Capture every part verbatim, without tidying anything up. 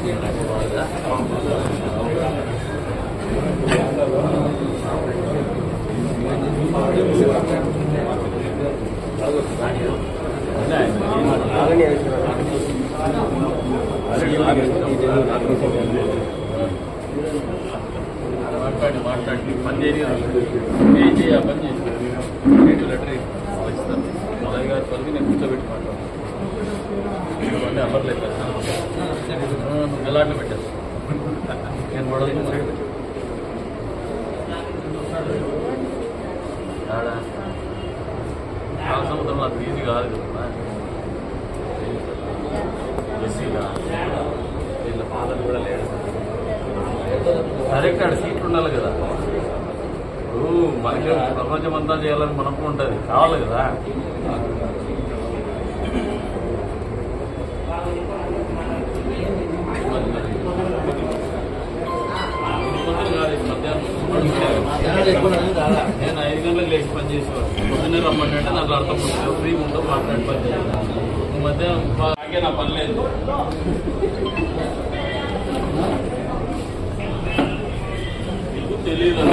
మాట్లాడి మాట్లాడి పని చేయాలి ఏం చేయాలి పని చేసి లెటర్ ఇస్తాను అలాగే గారి పనికి నేను కూర్చోబెట్టి మాట్లాడతాను అంటే అవ్వట్లేదు ఎలాంటి పెట్టాను నేను గొడవ చాలా సంవత్సరం అది ఈజీ కాదు కదా ఎస్సీగా వీళ్ళ ఫాదర్ కూడా లేదు డైరెక్ట్ ఆడ సీట్లు ఉండాలి కదా ఇప్పుడు మనకి ప్రపంచం అంతా చేయాలని మనకు ఉంటుంది కావాలి కదా నేను ఐదు గంటలకు లేచి పని చేసేవాడు పొద్దున్నే రమ్మంటే నాకు అర్థం ఉంటుంది ఫ్రీ ఉంటావు మాట్లాడి పని చేయాలి ఈ మధ్య నాకే నా పని లేదు నీకు తెలియదు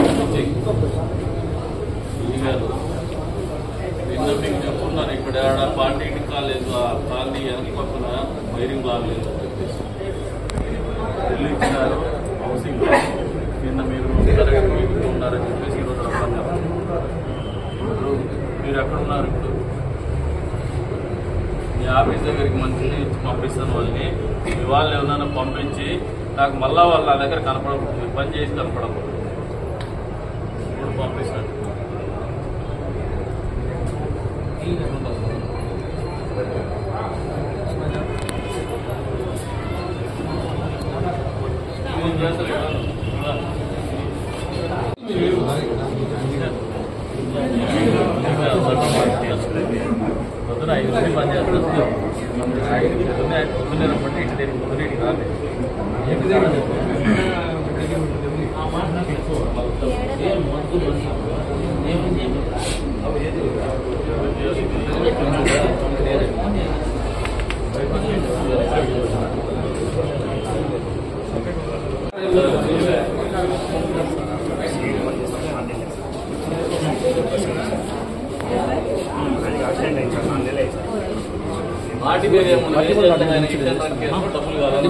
కాదు నిన్న మీకు చెప్పుకున్నాను ఇక్కడ ఆడ పాలిటెక్నిక్ కాలేజ్ ఆ కాలనీ వెనక పక్కన వైరింగ్ బాగలేదు అని చెప్పేసి ఢిల్లీ ఇచ్చినారు హౌసింగ్ నిన్న మీరు ఉన్నారని చెప్పేసి ఈరోజు రమ్మన్నారు ఇప్పుడు మీరు ఎక్కడున్నారు ఇప్పుడు మీ ఆఫీస్ దగ్గరికి మంచిని పంపిస్తాను వాళ్ళని మీ వాళ్ళు ఏమన్నా పంపించి నాకు మళ్ళా వాళ్ళు నా దగ్గర కనపడకూడదు పని చేసి కనపడకూడదు ఇప్పుడు పంపిస్తాను పొద్దున ఐదు మంది పని చేస్తారు పొద్దున్నే పొద్దున్నే రమ్మంటే ఇంటి దగ్గర పొద్దున్న ఇంటికి రాలేదు మాటి మీద డబ్బులు కావాలి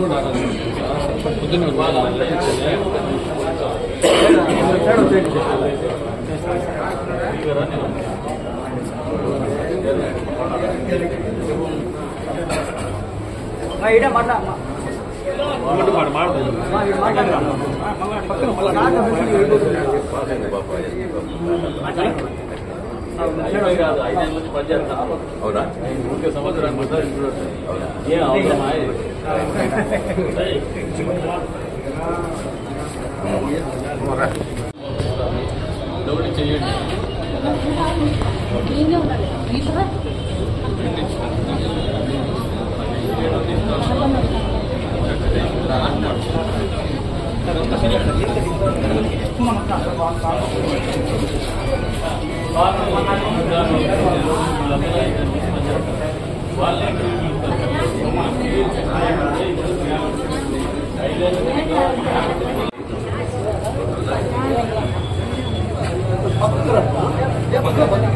కాదు ఐదేళ్ళ నుంచి పని చేస్తాను అవునా ఊరికే సంవత్సరానికి ఒకసారి ఏం అవసరమా డబ్బులు చెయ్యండి వాళ్ళ